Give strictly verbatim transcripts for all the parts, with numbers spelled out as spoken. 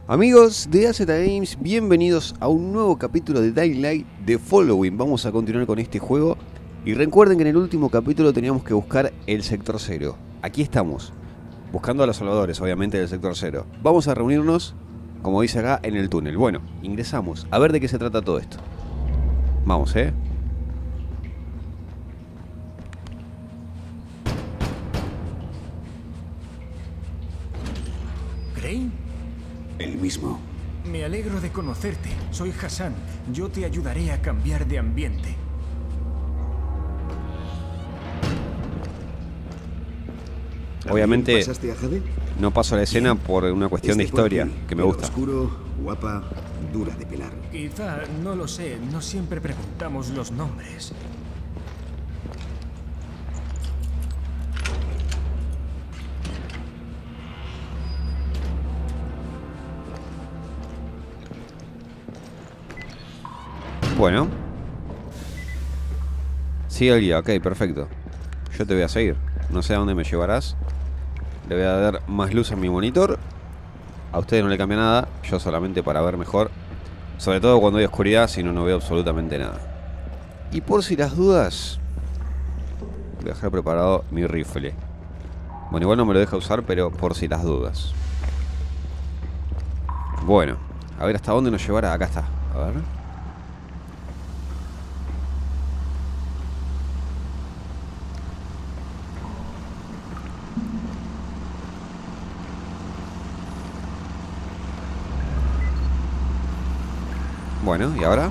Amigos de A Z Games, bienvenidos a un nuevo capítulo de Dying Light The Following. Vamos a continuar con este juego. Y recuerden que en el último capítulo teníamos que buscar el sector cero. Aquí estamos, buscando a los salvadores, obviamente, del sector cero. Vamos a reunirnos, como dice acá, en el túnel. Bueno, ingresamos, a ver de qué se trata todo esto. Vamos, eh ¿Crane? El mismo. Me alegro de conocerte. Soy Hassan. Yo te ayudaré a cambiar de ambiente. Obviamente ¿Pasaste a Jade? no paso la escena por una cuestión de Es por historia, ti, que me pelo gusta. oscuro, guapa, dura de pelar. Quizá, no lo sé, no siempre preguntamos los nombres. Bueno, sigue el guía, ok, perfecto. Yo te voy a seguir. No sé a dónde me llevarás. Le voy a dar más luz a mi monitor. A ustedes no le cambia nada. Yo solamente para ver mejor. Sobre todo cuando hay oscuridad, si no, no veo absolutamente nada. Y por si las dudas, voy a dejar preparado mi rifle. Bueno, igual no me lo deja usar, pero por si las dudas. Bueno, a ver hasta dónde nos llevará. Acá está, a ver. Bueno, ¿y ahora?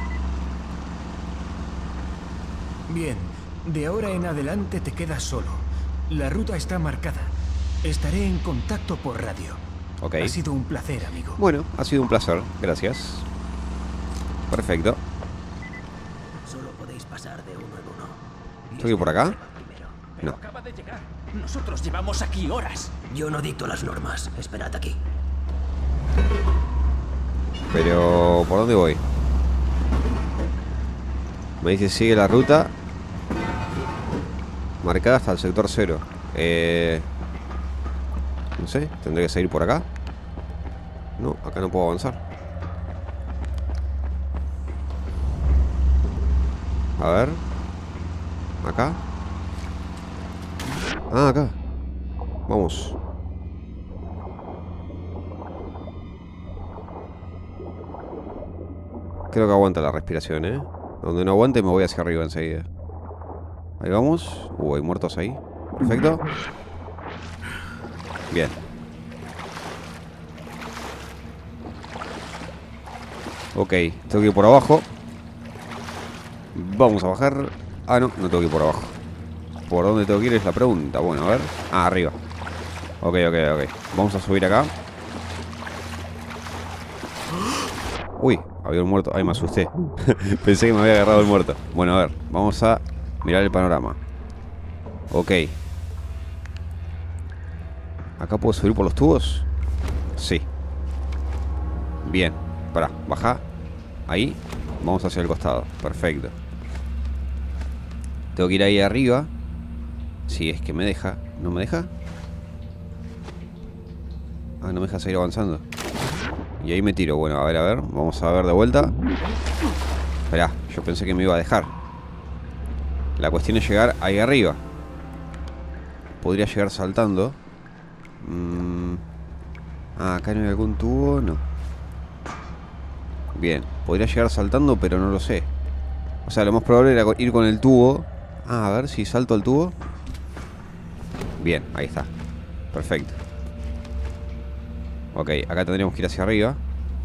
Bien, de ahora en adelante te quedas solo. La ruta está marcada. Estaré en contacto por radio. Ok. Ha sido un placer, amigo. Bueno, ha sido un placer, gracias. Perfecto. Solo podéis pasar de uno en uno. ¿Estoy por acá? Pero No. acaba de llegar. Nosotros llevamos aquí horas. Yo no dicto las normas. Esperad aquí. Pero, ¿por dónde voy? Me dice sigue la ruta marcada hasta el sector cero. Eh, no sé, tendré que seguir por acá. No, acá no puedo avanzar. A ver. Acá. Ah, acá. Vamos. Creo que aguanta la respiración, ¿eh? Donde no aguante me voy hacia arriba enseguida. Ahí vamos. Uh, hay muertos ahí. Perfecto. Bien. Ok, tengo que ir por abajo. Vamos a bajar. Ah, no, no tengo que ir por abajo. ¿Por dónde tengo que ir es la pregunta? Bueno, a ver. Ah, arriba. Ok, ok, ok. Vamos a subir acá. Uy, había un muerto. Ay, me asusté. Pensé que me había agarrado el muerto. Bueno, a ver, vamos a mirar el panorama. Ok. ¿Acá puedo subir por los tubos? Sí. Bien, pará, baja. Ahí, vamos hacia el costado. Perfecto. Tengo que ir ahí arriba. Si es que me deja. ¿No me deja? Ah, no me deja seguir avanzando. Y ahí me tiro. Bueno, a ver, a ver. Vamos a ver de vuelta. Esperá, yo pensé que me iba a dejar. La cuestión es llegar ahí arriba. Podría llegar saltando. Mm. Ah, acá no hay algún tubo. No. Bien, podría llegar saltando, pero no lo sé. O sea, lo más probable era ir con el tubo. Ah, a ver si salto al tubo. Bien, ahí está. Perfecto. Ok, acá tendríamos que ir hacia arriba.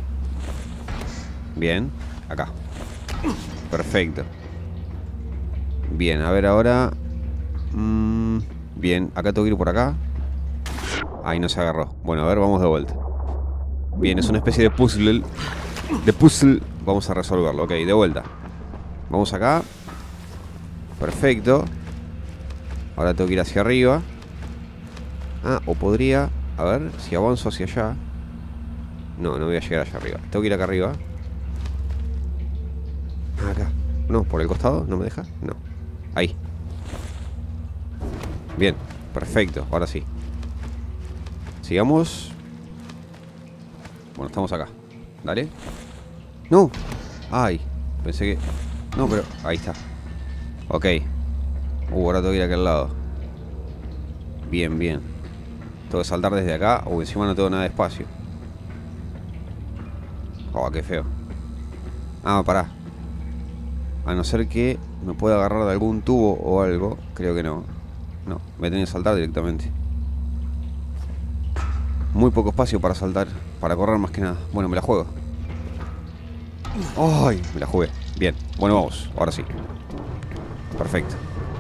Bien, acá. Perfecto. Bien, a ver ahora. mm, Bien, acá tengo que ir por acá. Ahí no se agarró. Bueno, a ver, vamos de vuelta. Bien, es una especie de puzzle. De puzzle. Vamos a resolverlo, ok, de vuelta. Vamos acá. Perfecto. Ahora tengo que ir hacia arriba. Ah, o podría... A ver, si avanzo hacia allá. No, no voy a llegar allá arriba. Tengo que ir acá arriba. Acá. No, por el costado. ¿No me deja? No. Ahí. Bien, perfecto. Ahora sí. Sigamos. Bueno, estamos acá. Dale. No. Ay. Pensé que... No, pero... Ahí está. Ok. Uh, ahora tengo que ir a aquel lado. Bien, bien. Tengo que saltar desde acá. Uh, encima no tengo nada de espacio. Oh, qué feo. Ah, pará. A no ser que me pueda agarrar de algún tubo o algo. Creo que no. No, me tenía que saltar directamente. Muy poco espacio para saltar. Para correr más que nada. Bueno, me la juego. ¡Ay! Me la jugué. Bien. Bueno, vamos. Ahora sí. Perfecto.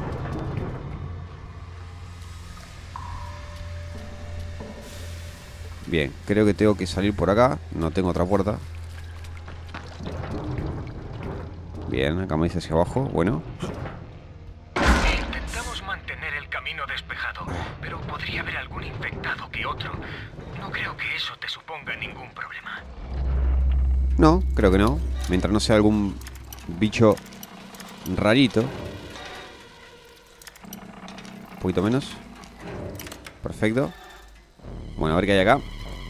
Bien. Creo que tengo que salir por acá. No tengo otra puerta. Bien. Acá me dice hacia abajo. Bueno. Intentamos mantener el camino despejado, pero podría haber algún infectado que otro. No creo que eso te suponga ningún problema. No, creo que no. Mientras no sea algún bicho rarito. Un poquito menos. Perfecto. Bueno, a ver qué hay acá.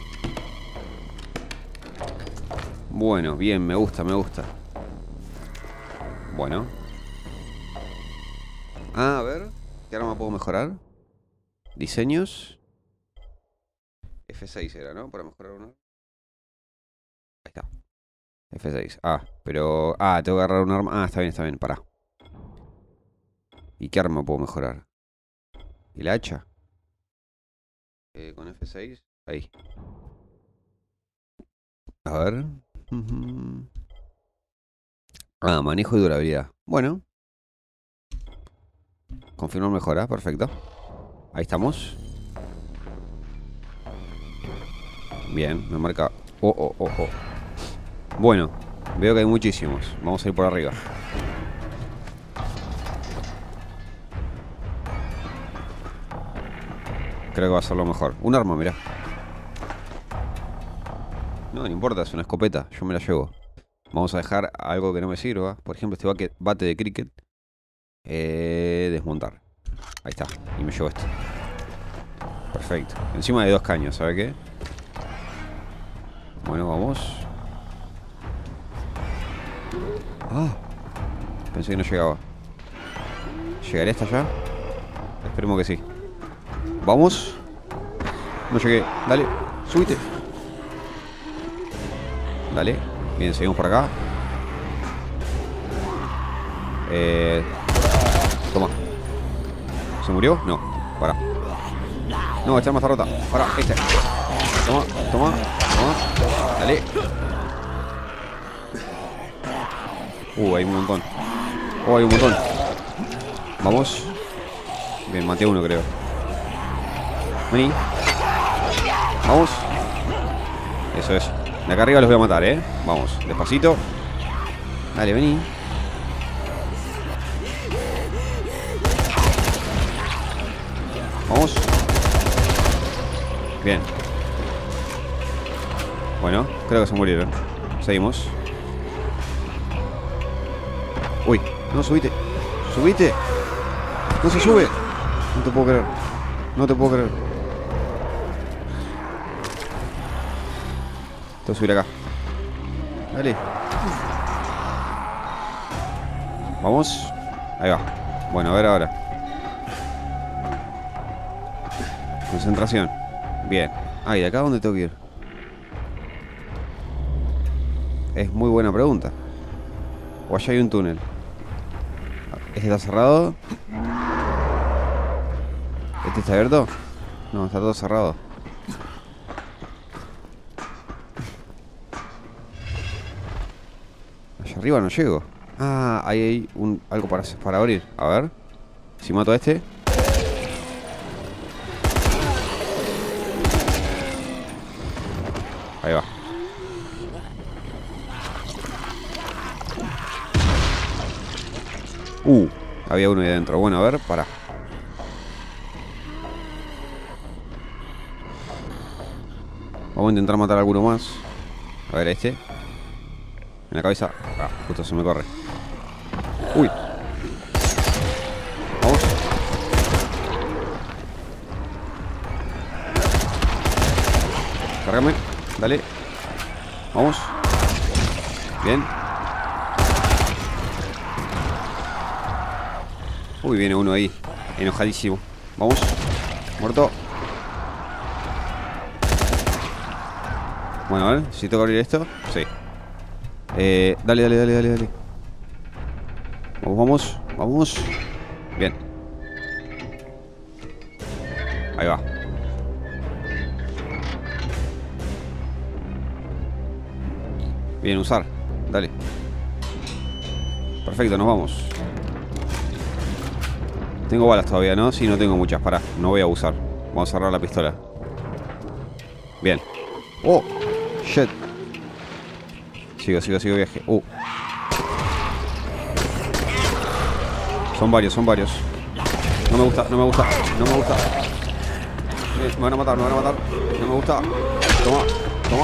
Bueno, bien, me gusta, me gusta. Bueno. Ah, a ver. ¿Qué arma puedo mejorar? Diseños. F seis era, ¿no? Para mejorar uno. Ahí está. F seis. Ah, pero... Ah, tengo que agarrar un arma. Ah, está bien, está bien, pará. ¿Y qué arma puedo mejorar? ¿Y la hacha? Eh, con F seis. Ahí. A ver. Ah, manejo y durabilidad. Bueno. Confirmar mejora, perfecto. Ahí estamos. Bien, me marca... Oh, oh, oh, oh. Bueno, veo que hay muchísimos. Vamos a ir por arriba. Creo que va a ser lo mejor. Un arma, mirá. No, no importa, es una escopeta. Yo me la llevo. Vamos a dejar algo que no me sirva. Por ejemplo, este bate de cricket. Eh, desmontar. Ahí está. Y me llevo esto. Perfecto. Encima de dos caños, ¿sabe qué? Bueno, vamos. Ah, pensé que no llegaba. ¿Llegaré hasta allá? Esperemos que sí. Vamos. No llegué. Dale, subite. Dale. Bien, seguimos por acá. Eh... Toma. ¿Se murió? No, para. No, esta arma está rota. Para, este. Toma, toma, toma. Dale. Uh, hay un montón. Oh, hay un montón. Vamos. Bien, maté a uno, creo. Vení. Vamos. Eso es. De acá arriba los voy a matar, ¿eh? Vamos, despacito. Dale, vení. Vamos. Bien. Bueno, creo que se murieron. Seguimos. Uy, no, subite. Subite. No se sube. No te puedo creer. No te puedo creer. Tengo que subir acá. Dale. Vamos. Ahí va. Bueno, a ver ahora. Concentración. Bien. Ah, ¿y de acá dónde tengo que ir? Es muy buena pregunta. O allá hay un túnel. ¿Este está cerrado? ¿Este está abierto? No, está todo cerrado. Allá arriba no llego. Ah, ahí hay un, algo para, para abrir. A ver. Si mato a este. Ahí va. Uh, había uno ahí adentro. Bueno, a ver, para. Vamos a intentar matar a alguno más. A ver, este. En la cabeza. Ah, justo se me corre. Uy. Vamos. Cárgame. Dale. Vamos. Bien. Uy, viene uno ahí. Enojadísimo. Vamos. Muerto. Bueno, a ver. Si tengo que abrir esto. Sí. Eh, dale, dale, dale, dale, dale. Vamos, vamos. Vamos. Bien. Ahí va. Bien, usar. Dale. Perfecto, nos vamos. Tengo balas todavía, ¿no? Sí, no tengo muchas. Pará, no voy a abusar. Vamos a cerrar la pistola. Bien. Oh, shit. Sigo, sigo, sigo viaje. Uh. Son varios, son varios. No me gusta, no me gusta, no me gusta. Eh, me van a matar, me van a matar. No me gusta. Toma, toma.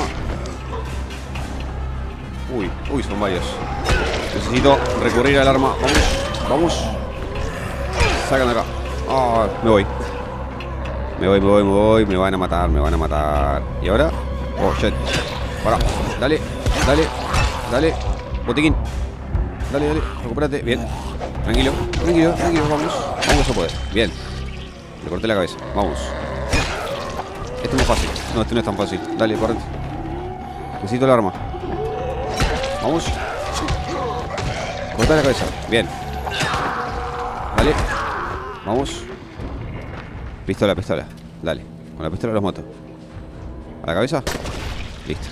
Uy, uy, son varios. Necesito recurrir al arma. Vamos, vamos. Sacan de acá. Ah, me voy. Me voy, me voy, me voy. Me van a matar, me van a matar. ¿Y ahora? Oh, shit. Para. Dale, dale, dale. Botiquín. Dale, dale. Recupérate. Bien. Tranquilo, tranquilo, tranquilo. Vamos. Vamos, eso puede. Bien. Le corté la cabeza. Vamos. Este es muy fácil. No, este no es tan fácil. Dale, correte. Necesito el arma. Vamos. Corta la cabeza. Bien. Dale. Vamos. Pistola, pistola. Dale. Con la pistola los mato. ¿A la cabeza? Listo.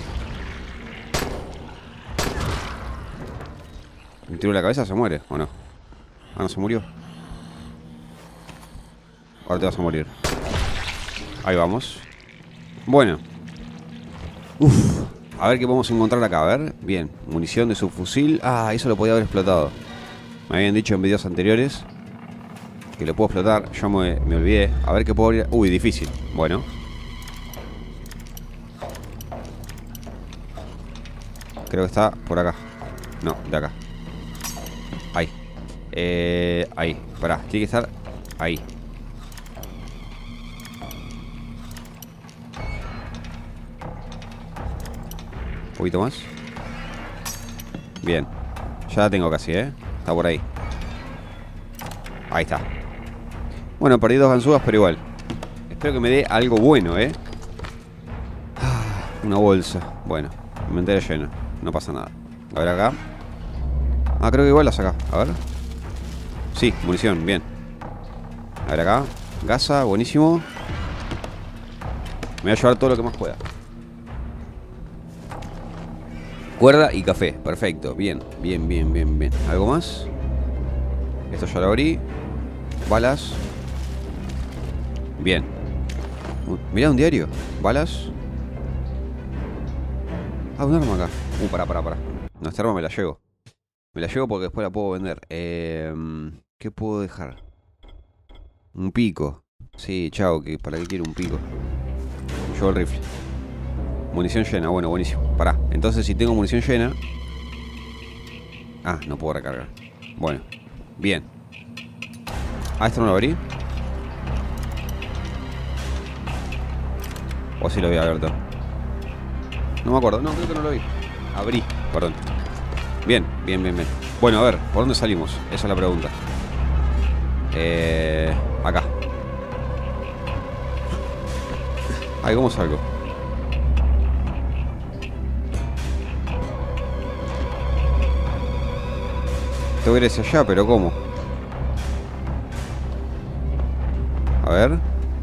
¿Me tiro la cabeza? ¿Se muere o no? Ah, no se murió. Ahora te vas a morir. Ahí vamos. Bueno. Uff. A ver qué podemos encontrar acá. A ver. Bien. Munición de subfusil. Ah, eso lo podía haber explotado. Me habían dicho en videos anteriores que lo puedo explotar. Yo me, me olvidé. A ver qué puedo abrir. Uy, difícil. Bueno. Creo que está por acá. No, de acá. Ahí. Eh, ahí. Pará. Tiene que estar ahí. Un poquito más. Bien. Ya la tengo casi, ¿eh? Está por ahí. Ahí está. Bueno, perdí dos ganzúas, pero igual. Espero que me dé algo bueno, ¿eh? Una bolsa. Bueno, mi inventario lleno. No pasa nada. A ver acá. Ah, creo que igual la saca. A ver. Sí, munición, bien. A ver acá. Gasa, buenísimo. Me voy a llevar todo lo que más pueda. Cuerda y café, perfecto. Bien, bien, bien, bien, bien. ¿Algo más? Esto ya lo abrí. Balas. Bien. Mirá, un diario. Balas. Ah, un arma acá. Uh, pará, pará, pará. No, esta arma me la llevo. Me la llevo porque después la puedo vender. Eh, ¿Qué puedo dejar? Un pico. Sí, chao, que ¿para qué quiero un pico? Llevo el rifle. Munición llena, bueno, buenísimo. Pará, entonces si tengo munición llena. Ah, no puedo recargar. Bueno, bien. Ah, esto no lo abrí. O si lo había abierto. No me acuerdo, no, creo que no lo vi. Abrí, perdón. Bien, bien, bien, bien. Bueno, a ver, ¿por dónde salimos? Esa es la pregunta. Eh, acá. Ay, ¿cómo salgo? Tengo que ir hacia allá, pero ¿cómo? A ver.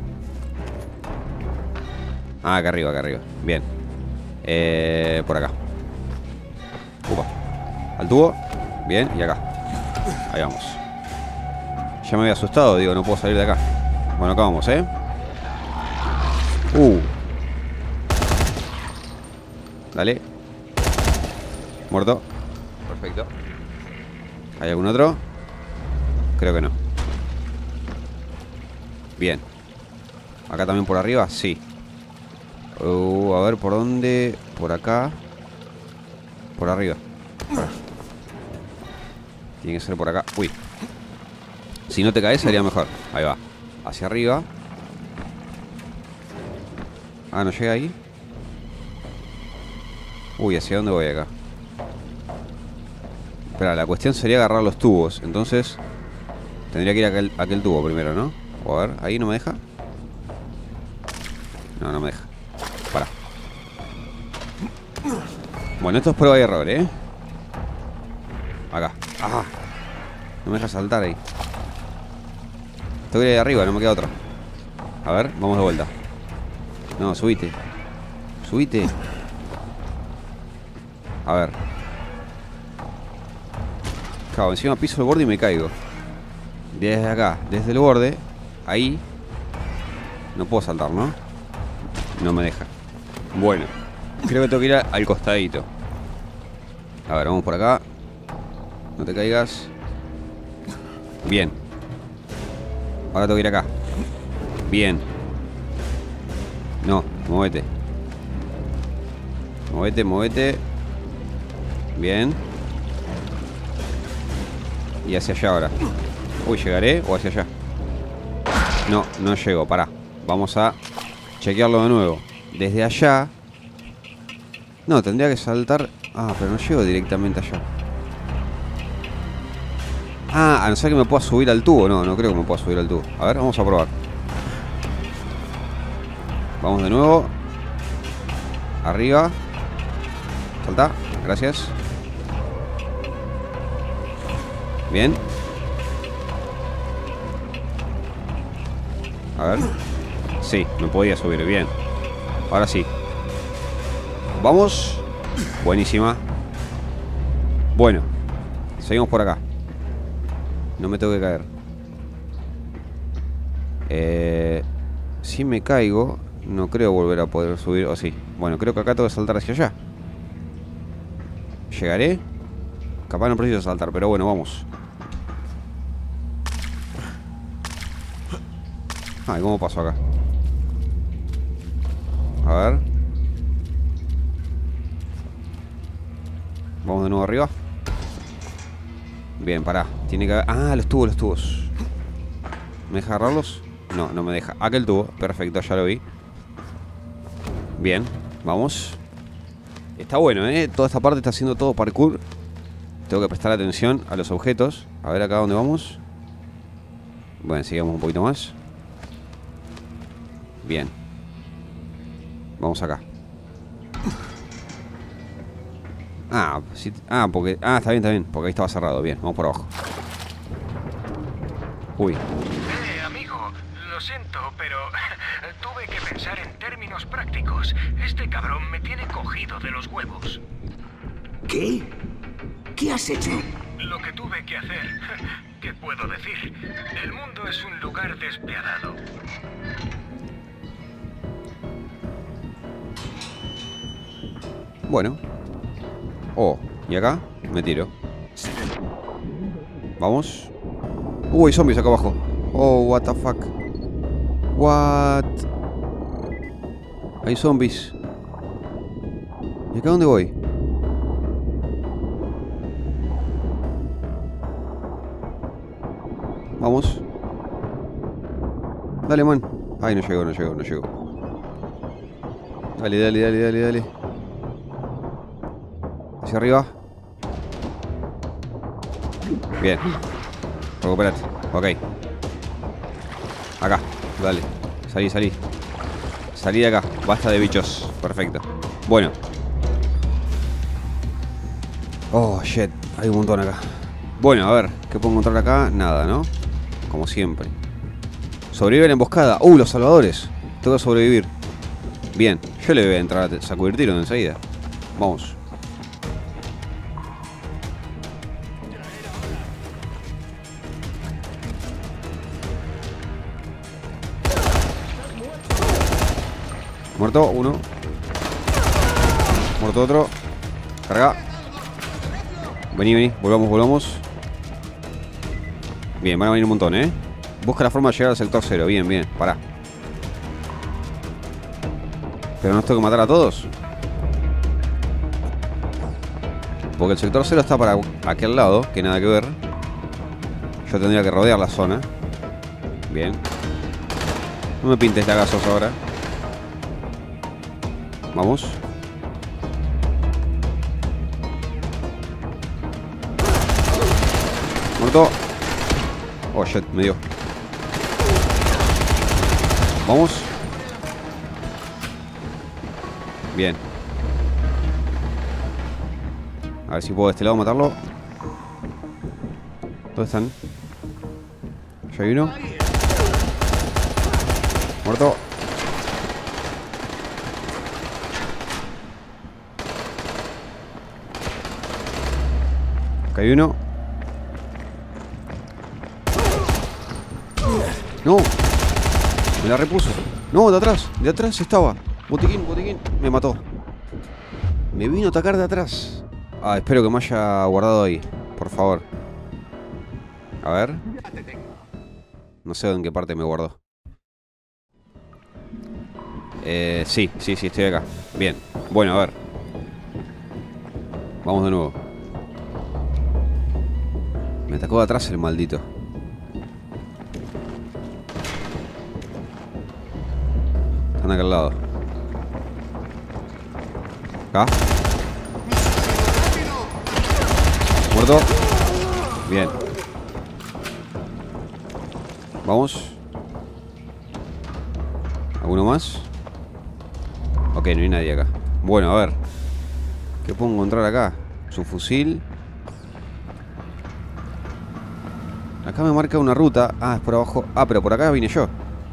Ah, acá arriba, acá arriba. Bien. Eh, por acá. Upa. Al tubo. Bien, y acá. Ahí vamos. Ya me había asustado, digo, no puedo salir de acá. Bueno, acá vamos, ¿eh? Uh. Dale. Muerto. Perfecto. ¿Hay algún otro? Creo que no. Bien. ¿Acá también por arriba? Sí. Uh, a ver, ¿por dónde? Por acá. Por arriba. Tiene que ser por acá. Uy. Si no te caes sería mejor. Ahí va. Hacia arriba. Ah, ¿no llega ahí? Uy, ¿hacia dónde voy acá? Espera, la cuestión sería agarrar los tubos. Entonces tendría que ir a aquel, a aquel tubo primero, ¿no? O a ver, ¿ahí no me deja? No, no me deja. Para. Bueno, esto es prueba y error, ¿eh? Acá. ¡Ah! No me deja saltar ahí. Tengo que ir ahí arriba, no me queda otra. A ver, vamos de vuelta. No, subite. Subite. A ver. Claro, encima piso el borde y me caigo. Desde acá, desde el borde. Ahí. No puedo saltar, ¿no? No me deja. Bueno, creo que tengo que ir al costadito. A ver, vamos por acá. No te caigas. Bien. Ahora tengo que ir acá. Bien. No, movete. Movete, movete. Bien. Y hacia allá ahora. Uy, ¿llegaré o hacia allá? No, no llego, pará. Vamos a chequearlo de nuevo. Desde allá. No, tendría que saltar. Ah, pero no llego directamente allá. Ah, a no ser que me pueda subir al tubo. No, no creo que me pueda subir al tubo. A ver, vamos a probar. Vamos de nuevo. Arriba. Salta, gracias. Bien. A ver. Sí, me podía subir, bien. Ahora sí. Vamos. Buenísima. Bueno, seguimos por acá. No me tengo que caer. Eh, si me caigo, no creo volver a poder subir. O sí. Bueno, creo que acá tengo que saltar hacia allá. ¿Llegaré? Capaz no preciso saltar, pero bueno, vamos. Ah, ¿y cómo paso acá? A ver. Vamos de nuevo arriba. Bien, pará. Tiene que haber... Ah, los tubos, los tubos. ¿Me deja agarrarlos? No, no me deja. Aquel tubo, perfecto, ya lo vi. Bien, vamos. Está bueno, ¿eh? Toda esta parte está haciendo todo parkour. Tengo que prestar atención a los objetos. A ver acá dónde vamos. Bueno, sigamos un poquito más. Bien. Vamos acá. Ah, sí, ah, porque... Ah, está bien, está bien. Porque ahí estaba cerrado. Bien, vamos por abajo. Uy. Eh, amigo, lo siento, pero tuve que pensar en términos prácticos. Este cabrón me tiene cogido de los huevos. ¿Qué? ¿Qué has hecho? Lo que tuve que hacer. ¿Qué puedo decir? El mundo es un lugar despiadado. Bueno. Oh, y acá me tiro. Vamos. Uy, hay zombies acá abajo. Oh, what the fuck. What? Hay zombies. ¿Y acá dónde voy? Vamos. Dale, man. Ay, no llegó, no llegó, no llegó. Dale, dale, dale, dale, dale. Hacia arriba. Bien. Recuperate. Ok. Acá. Dale. Salí, salí. Salí de acá. Basta de bichos. Perfecto. Bueno. Oh, shit. Hay un montón acá. Bueno, a ver. ¿Qué puedo encontrar acá? Nada, ¿no? Como siempre. Sobrevive a la emboscada. ¡Uh, los salvadores! Tengo que sobrevivir. Bien. Yo le voy a entrar a sacudir tiro enseguida. Vamos. Muerto uno. Muerto otro. Carga. Vení, vení. Volvamos, volvamos. Bien, van a venir un montón, ¿eh? Busca la forma de llegar al sector cero. Bien, bien. Pará. Pero no tengo que matar a todos. Porque el sector cero está para aquel lado, que nada que ver. Yo tendría que rodear la zona. Bien. No me pintes lagazos ahora. Vamos. Muerto. Oh, shit, me dio. Vamos. Bien. A ver si puedo de este lado matarlo. ¿Dónde están? ¿Ya hay uno? Muerto. Acá hay uno. No. Me la repuso. No, de atrás. De atrás estaba. Botiquín, botiquín. Me mató. Me vino a atacar de atrás. Ah, espero que me haya guardado ahí. Por favor. A ver. No sé en qué parte me guardó. Eh, sí, sí, sí, estoy acá. Bien. Bueno, a ver. Vamos de nuevo. Me atacó de atrás el maldito. Están acá al lado. Acá. Muerto. Bien. Vamos. ¿Alguno más? Ok, no hay nadie acá. Bueno, a ver. ¿Qué puedo encontrar acá? Su fusil. Acá me marca una ruta. Ah, es por abajo. Ah, pero por acá vine yo.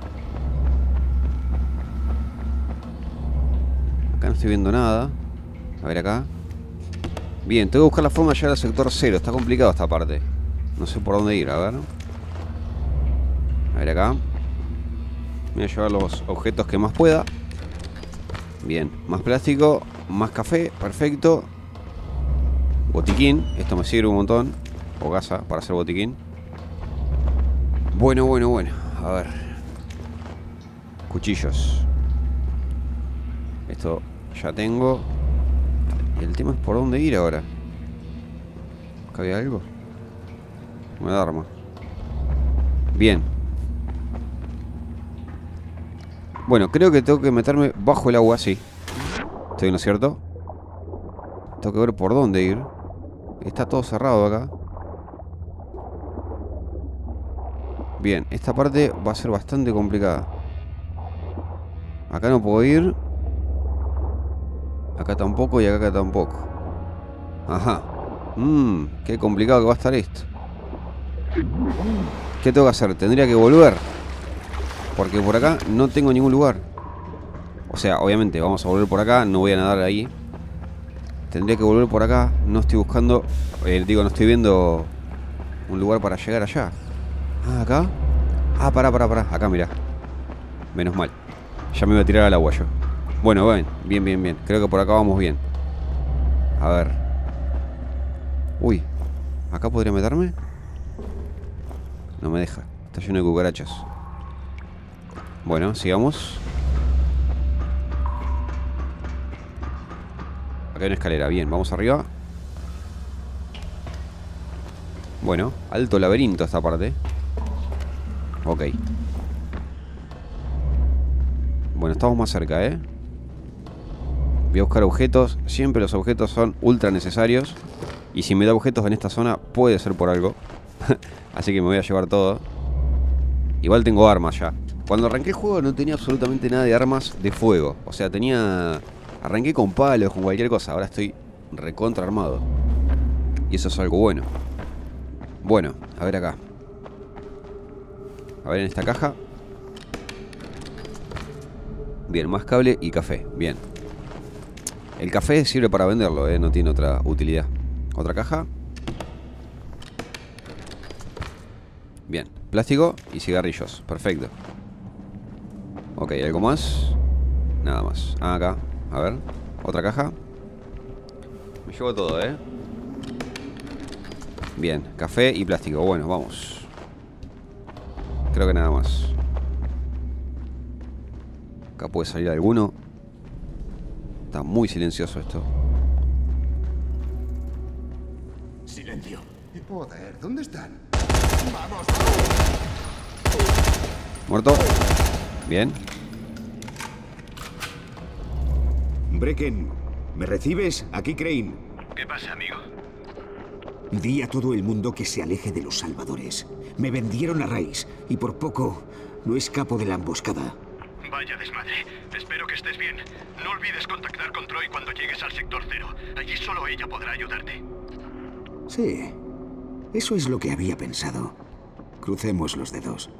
Acá no estoy viendo nada. A ver acá. Bien, tengo que buscar la forma de llegar al sector cero. Está complicado esta parte. No sé por dónde ir, a ver. A ver acá. Voy a llevar los objetos que más pueda. Bien, más plástico, más café, perfecto. Botiquín, esto me sirve un montón. O gasa para hacer botiquín. Bueno, bueno, bueno. A ver. Cuchillos. Esto ya tengo. Y el tema es por dónde ir ahora. ¿Acá había algo? Me da arma. Bien. Bueno, creo que tengo que meterme bajo el agua, sí. ¿Estoy en lo cierto? Tengo que ver por dónde ir. Está todo cerrado acá. Bien, esta parte va a ser bastante complicada. Acá no puedo ir. Acá tampoco y acá tampoco. Ajá. Mmm, qué complicado que va a estar esto. ¿Qué tengo que hacer? Tendría que volver. Porque por acá no tengo ningún lugar. O sea, obviamente vamos a volver por acá. No voy a nadar ahí. Tendría que volver por acá. No estoy buscando eh, Digo, no estoy viendo un lugar para llegar allá. Ah, acá. Ah, pará, pará, pará. Acá, mirá. Menos mal. Ya me iba a tirar al agua yo. Bueno, bien, bien, bien, bien. Creo que por acá vamos bien. A ver. Uy. ¿Acá podría meterme? No me deja. Está lleno de cucarachas. Bueno, sigamos. Acá hay una escalera, bien, vamos arriba. Bueno, alto laberinto esta parte. Ok. Bueno, estamos más cerca, ¿eh? Voy a buscar objetos. Siempre los objetos son ultra necesarios. Y si me da objetos en esta zona, puede ser por algo. Así que me voy a llevar todo. Igual tengo armas ya. Cuando arranqué el juego no tenía absolutamente nada de armas de fuego. O sea, tenía... Arranqué con palos, con cualquier cosa. Ahora estoy recontra armado. Y eso es algo bueno. Bueno, a ver acá. A ver en esta caja. Bien, más cable y café. Bien. El café sirve para venderlo, ¿eh? No tiene otra utilidad. Otra caja. Bien, plástico y cigarrillos. Perfecto. Ok, ¿algo más? Nada más. Ah, acá. A ver. Otra caja. Me llevo todo, ¿eh? Bien, café y plástico. Bueno, vamos. Creo que nada más. Acá puede salir alguno. Está muy silencioso esto. Silencio. Joder, ¿dónde están? ¡Vamos! Muerto. Bien. Brecken, ¿me recibes? Aquí Crane. ¿Qué pasa, amigo? Di a todo el mundo que se aleje de los salvadores. Me vendieron a Rice y por poco no escapo de la emboscada. Vaya desmadre. Espero que estés bien. No olvides contactar con Troy cuando llegues al sector cero. Allí solo ella podrá ayudarte. Sí, eso es lo que había pensado. Crucemos los dedos.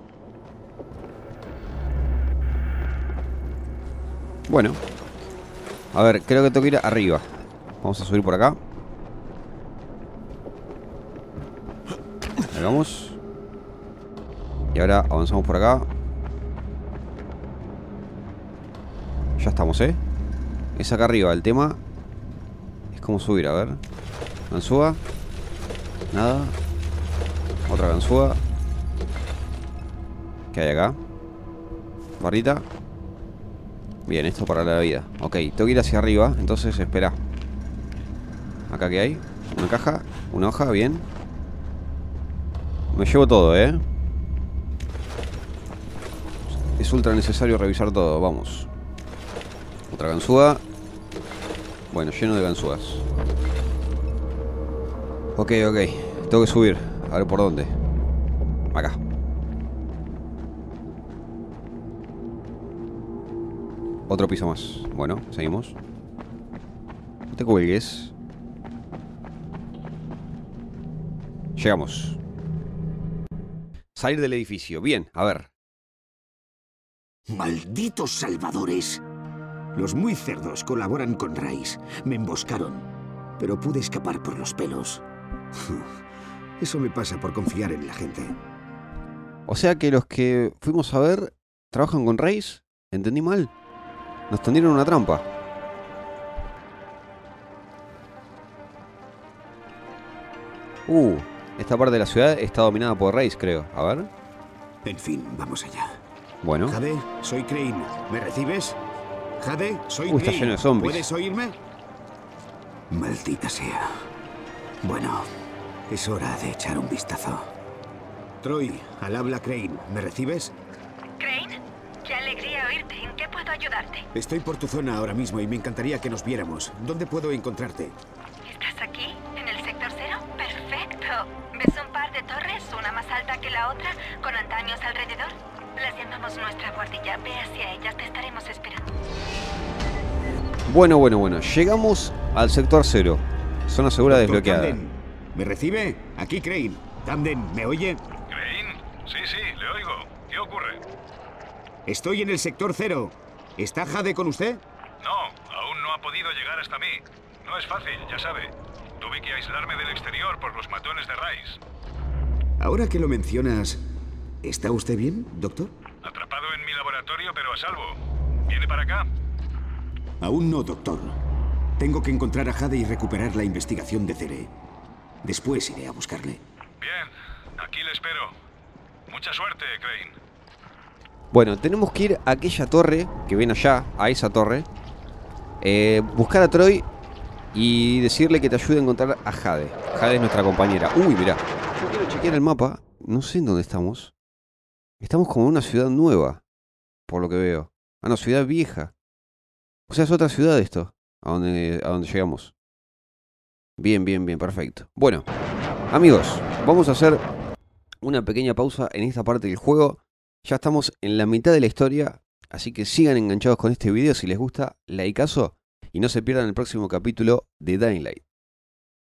Bueno. A ver, creo que tengo que ir arriba. Vamos a subir por acá. Ahí vamos. Y ahora avanzamos por acá. Ya estamos, ¿eh? Es acá arriba. El tema es cómo subir, a ver. Ganzúa. Nada. Otra ganzúa. ¿Qué hay acá? Barrita. Bien, esto para la vida. Ok, tengo que ir hacia arriba. Entonces, espera. Acá que hay. Una caja. Una hoja, bien. Me llevo todo, ¿eh? Es ultra necesario revisar todo. Vamos. Otra ganzúa. Bueno, lleno de ganzúas. Ok, ok. Tengo que subir. A ver por dónde. Acá. Otro piso más. Bueno, seguimos. No te cuelgues. Llegamos. Salir del edificio. Bien, a ver. ¡Malditos salvadores! Los muy cerdos colaboran con Rice. Me emboscaron, pero pude escapar por los pelos. Eso me pasa por confiar en la gente. O sea que los que fuimos a ver trabajan con Rice. ¿Entendí mal? Nos tendieron una trampa. Uh, esta parte de la ciudad está dominada por Rice, creo. A ver. En fin, vamos allá. Bueno. Jade, soy Crane. ¿Me recibes? Jade, soy Uh, está Crane. lleno de zombies. ¿Puedes oírme? Maldita sea. Bueno, es hora de echar un vistazo. Troy, al habla Crane. ¿Me recibes? Crane, qué alegría oírte. ¿En qué puedo ayudarte? Estoy por tu zona ahora mismo y me encantaría que nos viéramos. ¿Dónde puedo encontrarte? ¿Estás aquí, en el sector cero? Perfecto. ¿Ves un par de torres, una más alta que la otra, con andamios alrededor? Las llamamos nuestra guardilla. Ve hacia ellas, te estaremos esperando. Bueno, bueno, bueno. Llegamos al sector cero. Zona segura Doctor desbloqueada. Camden, ¿me recibe? Aquí Crane. Camden, ¿me oye? ¿Crane? Sí, sí, le oigo. ¿Qué ocurre? Estoy en el sector cero. ¿Está Jade con usted? No, aún no ha podido llegar hasta mí. No es fácil, ya sabe. Tuve que aislarme del exterior por los matones de Rice. Ahora que lo mencionas, ¿está usted bien, doctor? Atrapado en mi laboratorio, pero a salvo. ¿Viene para acá? Aún no, doctor. Tengo que encontrar a Jade y recuperar la investigación de Cere. Después iré a buscarle. Bien, aquí le espero. Mucha suerte, Crane. Bueno, tenemos que ir a aquella torre que ven allá, a esa torre. Eh, buscar a Troy y decirle que te ayude a encontrar a Jade. Jade es nuestra compañera. Uy, mirá. Yo quiero chequear el mapa. No sé en dónde estamos. Estamos como en una ciudad nueva, por lo que veo. Ah, no, ciudad vieja. O sea, es otra ciudad esto, a donde, a donde llegamos. Bien, bien, bien, perfecto. Bueno, amigos, vamos a hacer una pequeña pausa en esta parte del juego. Ya estamos en la mitad de la historia, así que sigan enganchados con este video. Si les gusta, likeazo y no se pierdan el próximo capítulo de Dying Light.